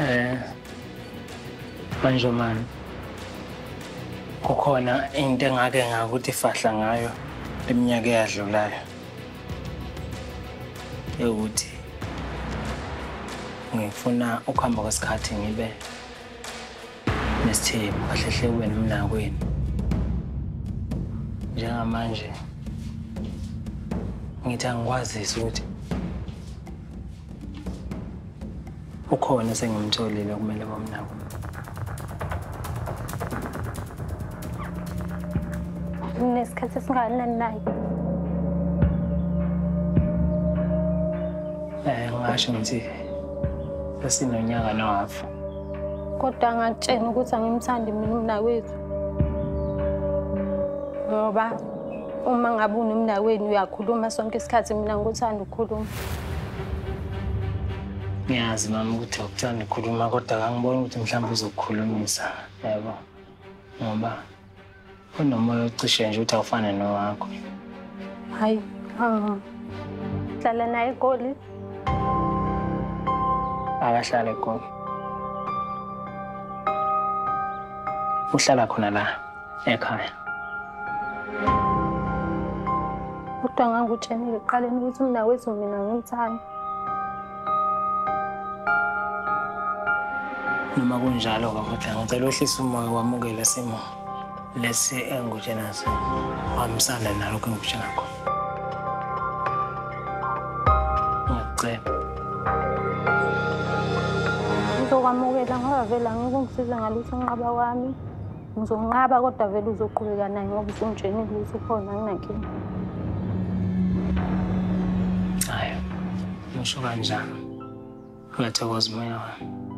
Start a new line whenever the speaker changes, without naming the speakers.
MaNjomane. Kukhona into engake ngakuthi fahla ngayo leminyaka eyadlulayo. Ukuthi ngifuna ukuhamba kwesikhathi ngibe nesithembu kahle hle kube nomnakwenu. Njengamanje ngithi angikwazisi ukuthi ukhona sengimtholile kumele bomnako.
Nesikhathi esingakanani naye?
Ngisho ngithi esinonyaka nohafu.
Kodwa ngakutshena ukuthi angimthandi mina umnakwethu. Ngoba uma ngabe unomnakwenu uyakhuluma sonke isikhathi mina ngikuthanda ukukhuluma.
Ngiyazi mama ukuthi ukuthanda ukukhuluma kodwa angiboni ukuthi mhlawumbe uzokukhulumisa, yabo. Ngoba unomoya ocishe nje ukuthi awufane nowakho.
Hayi, hlala naye eGoli.
Akahlala eGoli. Uhlala khona la ekhaya.
Kodwa ngangikutshenile ekuqaleni ukuthi umnakwethu mina ngimthanda.
Noma kunjalo kodwa ngicela uhlise umoya wamukela simo lesi engikutshena sona. Wamisana nalokho engikutshena khona. Ngiyacela.
Ngizokwamukela ngoba vele angeke ungisize ngalutho unqaba wami. Ngizonqaba kodwa vele uzoqhubeka naye ngoba usungitshenile ukuthi ukhona anginankinga.
Hayi, ngisho kanjani. Ngiyathokoza moya wami.